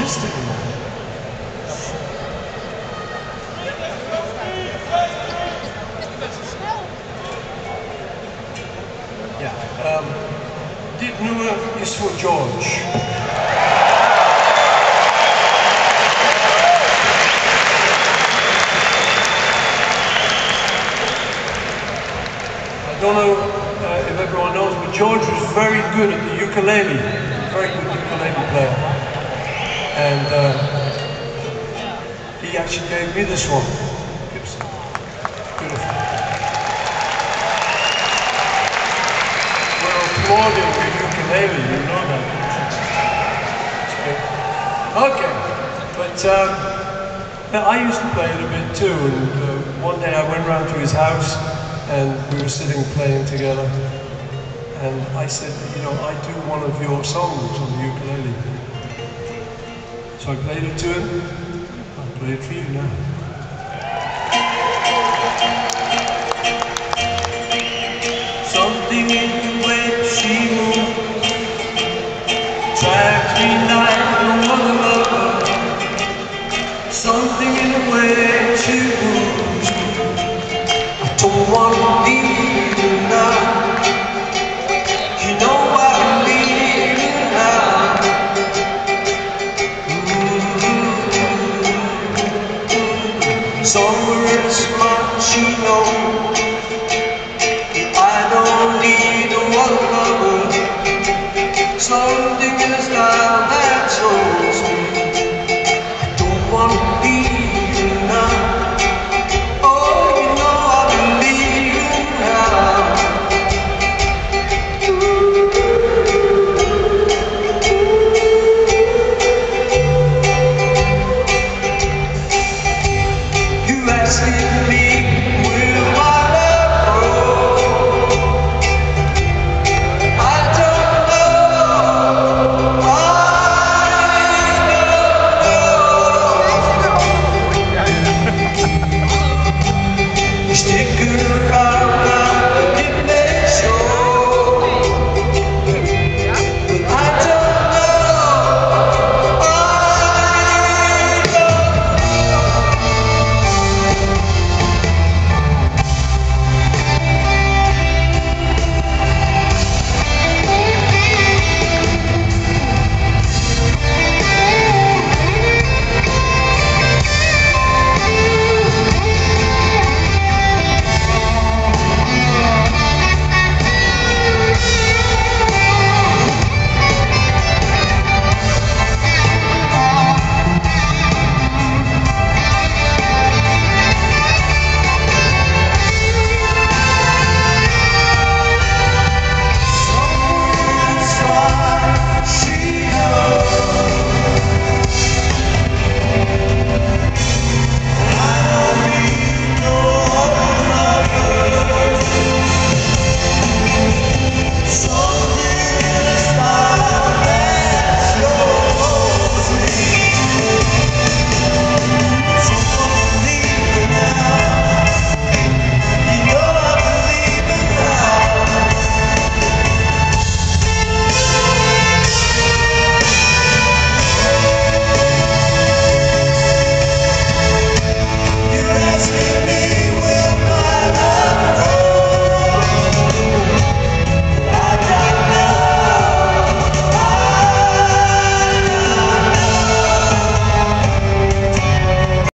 exist anymore. Yeah. Dit nummer is voor George. I don't know if everyone knows, but George was very good at the ukulele, very good ukulele player. And he actually gave me this one. It's beautiful. We're applauding the ukulele, you know that. Okay, but I used to play it a bit too, and one day I went round to his house, and we were sitting playing together, and I said, you know, I do one of your songs on the ukulele. So I played it to him. I'll play it for you now. Something in the way she moved dragged me like no other.